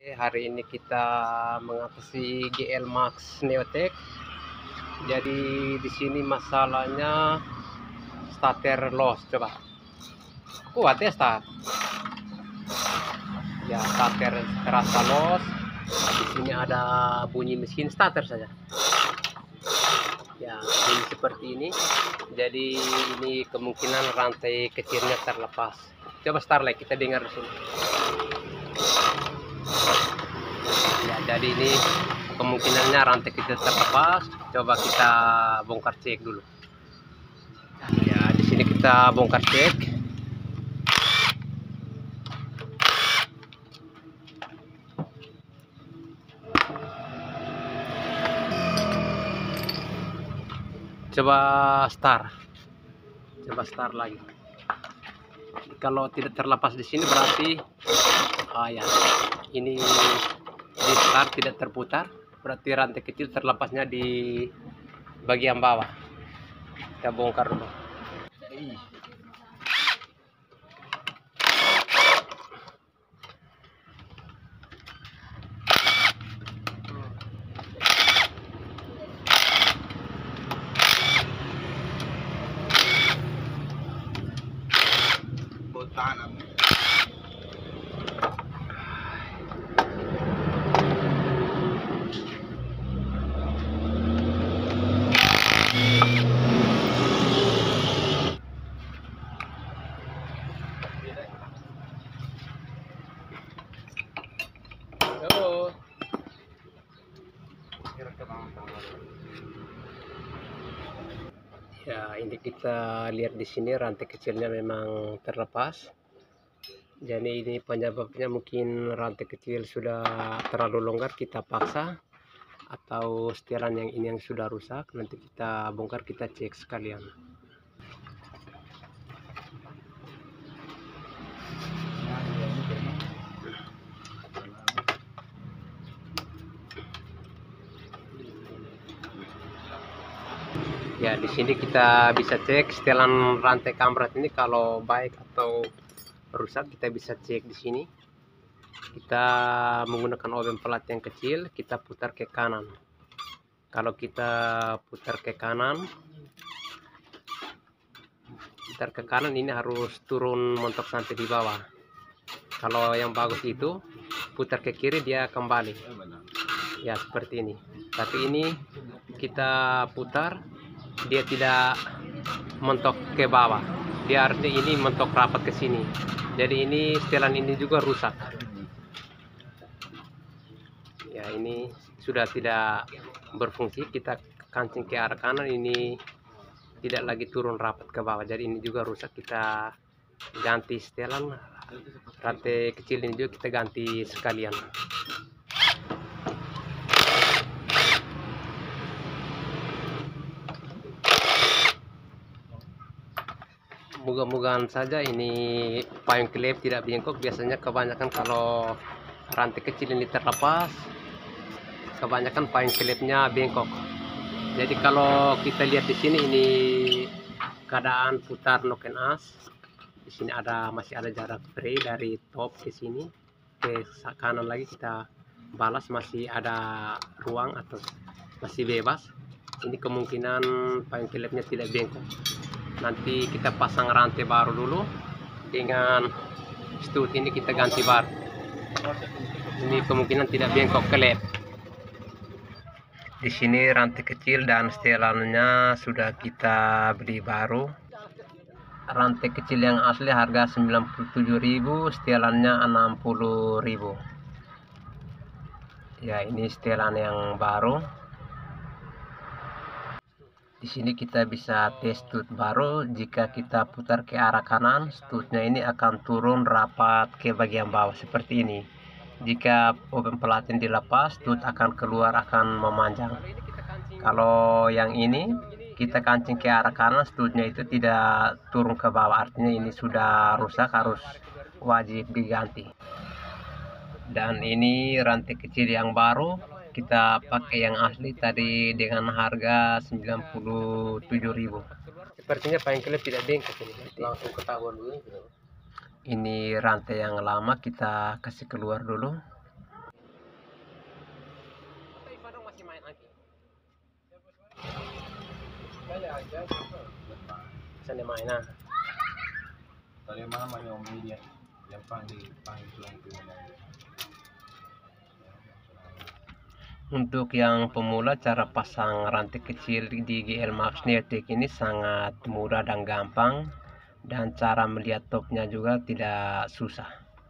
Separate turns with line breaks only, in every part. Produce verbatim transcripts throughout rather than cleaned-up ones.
Hari ini kita mengatasi G L Max Neotech. Jadi di sini masalahnya starter loss. Coba kuat ya start. Ya starter terasa loss. Di sini ada bunyi mesin starter saja. Ya ini seperti ini. Jadi ini kemungkinan rantai kecilnya terlepas. Coba start lagi, kita dengar di sini. Ya, jadi ini kemungkinannya rantai kita terlepas. Coba kita bongkar cek dulu. Ya, di sini kita bongkar cek. Coba start. Coba start lagi. Kalau tidak terlepas di sini berarti ah ya, ini di start tidak terputar, berarti rantai kecil terlepasnya di bagian bawah. Kita bongkar dulu. Ya, ini kita lihat di sini rantai kecilnya memang terlepas. Jadi ini penyebabnya mungkin rantai kecil sudah terlalu longgar, kita paksa, atau setelan yang ini yang sudah rusak. Nanti kita bongkar, kita cek sekalian. Ya, di sini kita bisa cek setelan rantai kamrat ini kalau baik atau rusak, kita bisa cek di sini. Kita menggunakan oven pelat yang kecil, kita putar ke kanan. Kalau kita putar ke kanan, putar ke kanan ini harus turun montok sampai di bawah. Kalau yang bagus itu putar ke kiri, dia kembali. Ya seperti ini. Tapi ini kita putar, dia tidak mentok ke bawah, dia artinya ini mentok rapat ke sini. Jadi ini setelan ini juga rusak. Ya, ini sudah tidak berfungsi. Kita kancing ke arah kanan, ini tidak lagi turun rapat ke bawah, jadi ini juga rusak. Kita ganti setelan rantai kecil ini juga kita ganti sekalian. Moga-mogaan saja ini payung klep tidak bengkok. Biasanya kebanyakan kalau rantai kecil ini terlepas, kebanyakan payung klepnya bengkok. Jadi kalau kita lihat di sini, ini keadaan putar noken as. Di sini ada masih ada jarak spray dari top ke sini, ke kanan lagi kita balas, masih ada ruang atau masih bebas. Ini kemungkinan payung klepnya tidak bengkok. Nanti kita pasang rantai baru dulu dengan stud ini, kita ganti baru. Ini kemungkinan tidak bengkok klep. Di sini rantai kecil dan setelannya sudah kita beli baru. Rantai kecil yang asli harga sembilan puluh tujuh ribu, setelannya enam puluh ribu. Ya, ini setelan yang baru. Di sini kita bisa tes stud baru. Jika kita putar ke arah kanan, studnya ini akan turun rapat ke bagian bawah seperti ini. Jika oven pelatin dilepas, stud akan keluar, akan memanjang. Kalau yang ini kita kancing ke arah kanan, studnya itu tidak turun ke bawah, artinya ini sudah rusak, harus wajib diganti. Dan ini rantai kecil yang baru, kita pakai yang asli tadi dengan harga sembilan puluh tujuh ribu. Sepertinya payung klep tidak bengkok ini. Langsung ketahuan dulu. Ini rantai yang lama, kita kasih keluar dulu. Sana main na.
Tadi mana mah yang media yang pang di pang tulang itu.
Untuk yang pemula, cara pasang rantai kecil di G L Max Neotek ini sangat mudah dan gampang, dan cara melihat topnya juga tidak susah.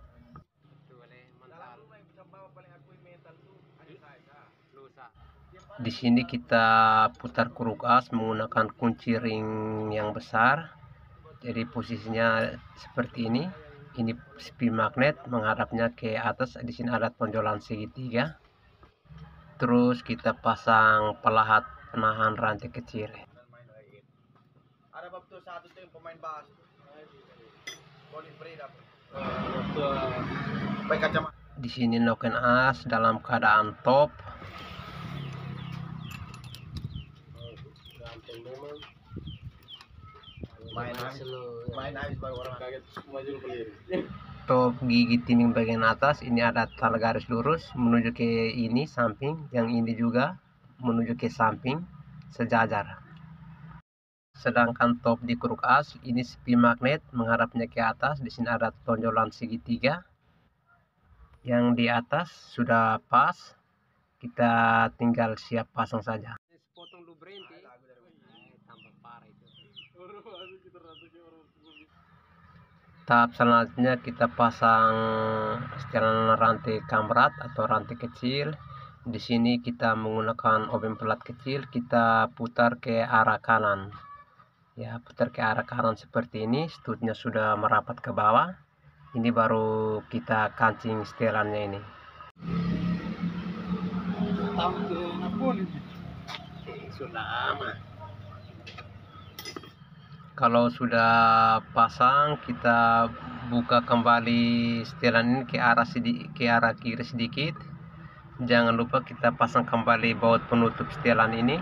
Di sini kita putar kuruk as menggunakan kunci ring yang besar. Jadi posisinya seperti ini. Ini spi magnet menghadapnya ke atas. Di sini ada tonjolan segitiga. Terus kita pasang pelahat penahan rantai kecil.
Ada waktu satu tim pemain bass.
Di sini noken as dalam keadaan top.
Main main habis baru orang kaget semua juga beli.
Top gigi tinding bagian atas ini ada tali garis lurus menuju ke ini samping, yang ini juga menuju ke samping sejajar. Sedangkan top di kuruk as ini spi magnet menghadapnya ke atas. Di sini ada tonjolan segitiga. Yang di atas sudah pas, kita tinggal siap pasang saja. Potong lu berhenti. Tambah parah itu. Tahap selanjutnya kita pasang setelan rantai kamrat atau rantai kecil. Di sini kita menggunakan oven pelat kecil, kita putar ke arah kanan. Ya, putar ke arah kanan seperti ini. Stutnya sudah merapat ke bawah. Ini baru kita kancing setelannya ini. Sudah aman. Kalau sudah pasang, kita buka kembali setelan ini ke arah sedikit, ke arah kiri sedikit. Jangan lupa kita pasang kembali baut penutup setelan ini.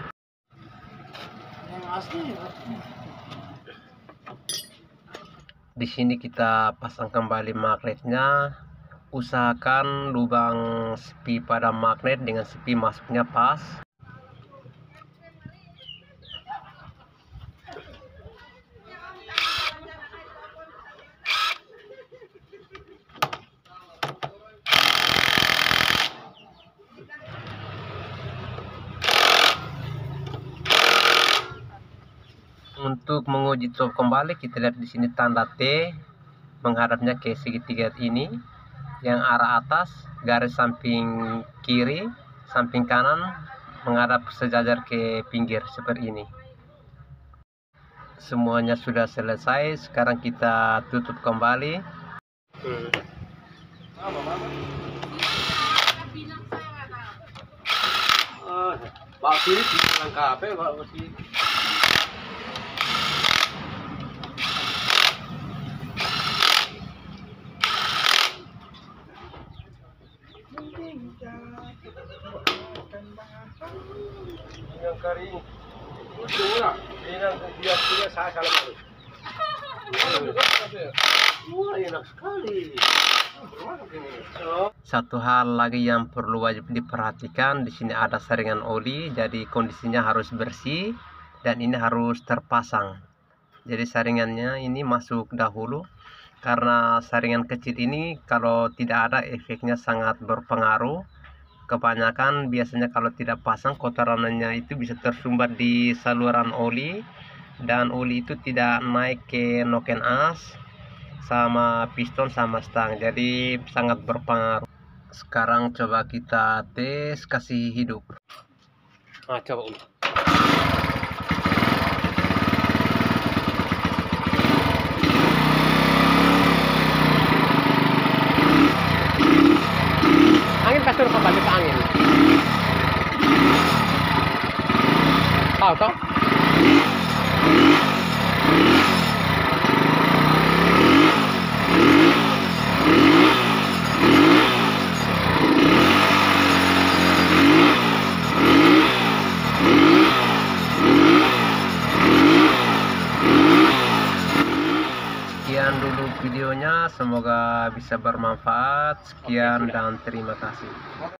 Di sini kita pasang kembali magnetnya. Usahakan lubang spi pada magnet dengan spi masuknya pas. Untuk menguji top kembali, kita lihat di sini tanda T menghadapnya ke segitiga ini. Yang arah atas garis samping kiri, samping kanan menghadap sejajar ke pinggir seperti ini. Semuanya sudah selesai. Sekarang kita tutup kembali. Hmm. Pak kiri langkah apa ya Pak masih? Yang kering. Udah, ini yang dia punya saya salah baru. Wah, enak sekali. Satu hal lagi yang perlu wajib diperhatikan, di sini ada saringan oli, jadi kondisinya harus bersih dan ini harus terpasang. Jadi saringannya ini masuk dahulu, karena saringan kecil ini kalau tidak ada efeknya sangat berpengaruh. Kebanyakan biasanya kalau tidak pasang, kotorannya itu bisa tersumbat di saluran oli, dan oli itu tidak naik ke noken as sama piston sama stang, jadi sangat berpengaruh. Sekarang coba kita tes kasih hidup. Nah, coba Uli. Angin kasih kembali ke angin. Tahu toh? Sekian dulu videonya, semoga bisa bermanfaat. Sekian dan terima kasih.